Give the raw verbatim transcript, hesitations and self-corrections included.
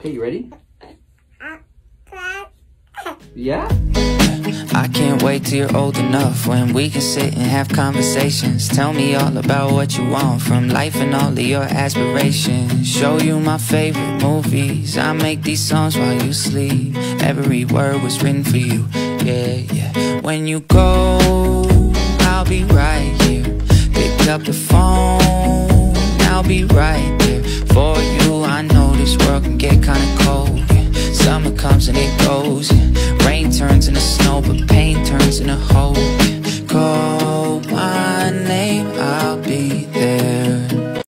Okay, you ready? Yeah? I can't wait till you're old enough when we can sit and have conversations. Tell me all about what you want from life and all of your aspirations. Show you my favorite movies. I make these songs while you sleep. Every word was written for you, yeah, yeah. When you go, I'll be right here. Pick up the phone, I'll be right there for you. I know this world can get kinda cold, yeah. Summer comes and it goes, yeah.